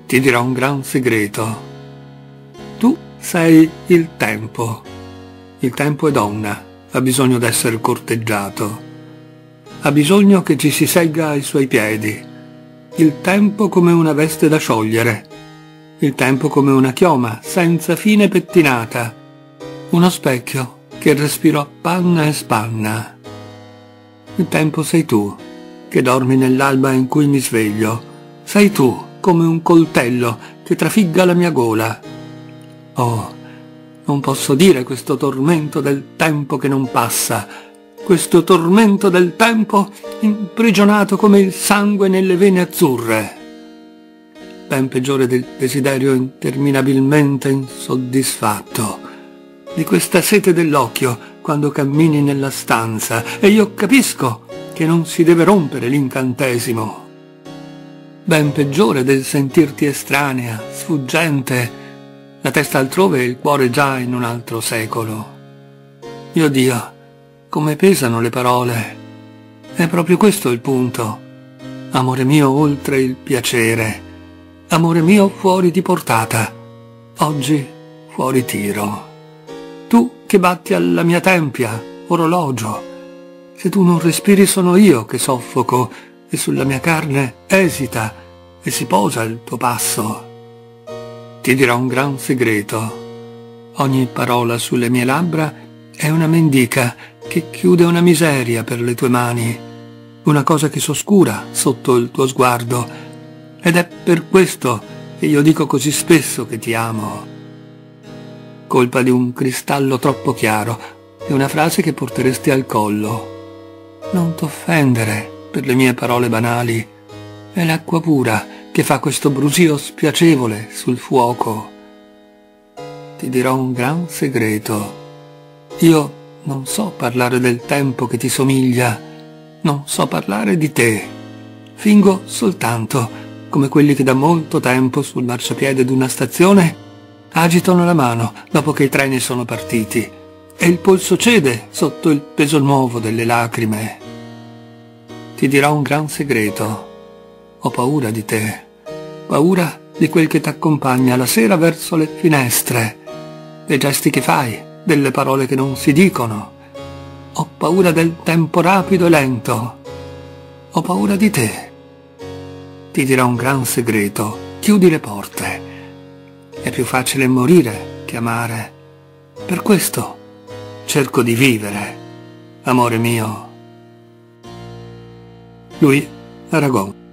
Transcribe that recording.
Ti dirò un gran segreto. Tu sei il tempo. Il tempo è donna, ha bisogno d'essere corteggiato. Ha bisogno che ci si segga ai suoi piedi. Il tempo come una veste da sciogliere. Il tempo come una chioma, senza fine pettinata. Uno specchio che respiro appanna e spanna. Il tempo sei tu, che dormi nell'alba in cui mi sveglio. Sei tu, come un coltello che trafigga la mia gola. Oh, non posso dire questo tormento del tempo che non passa, questo tormento del tempo imprigionato come il sangue nelle vene azzurre. Ben peggiore del desiderio interminabilmente insoddisfatto, di questa sete dell'occhio quando cammini nella stanza e io capisco che non si deve rompere l'incantesimo. Ben peggiore del sentirti estranea, sfuggente, la testa altrove e il cuore già in un altro secolo. Dio Dio, come pesano le parole. È proprio questo il punto. Amore mio oltre il piacere. Amore mio fuori di portata. Oggi fuori tiro. Tu che batti alla mia tempia, orologio. Se tu non respiri sono io che soffoco e sulla mia carne esita e si posa il tuo passo. Ti dirò un gran segreto. Ogni parola sulle mie labbra è una mendica che chiude una miseria per le tue mani, una cosa che s'oscura sotto il tuo sguardo, ed è per questo che io dico così spesso che ti amo. Colpa di un cristallo troppo chiaro, di una frase che porteresti al collo. Non t'offendere per le mie parole banali, è l'acqua pura che fa questo brusio spiacevole sul fuoco. Ti dirò un gran segreto. Io non so parlare del tempo che ti somiglia, non so parlare di te. Fingo soltanto, come quelli che da molto tempo sul marciapiede d'una stazione agitano la mano dopo che i treni sono partiti e il polso cede sotto il peso nuovo delle lacrime. Ti dirò un gran segreto. Ho paura di te, paura di quel che t'accompagna la sera verso le finestre, dei gesti che fai, delle parole che non si dicono. Ho paura del tempo rapido e lento. Ho paura di te. Ti dirò un gran segreto. Chiudi le porte. È più facile morire che amare. Per questo cerco di vivere, amore mio. Louis Aragon.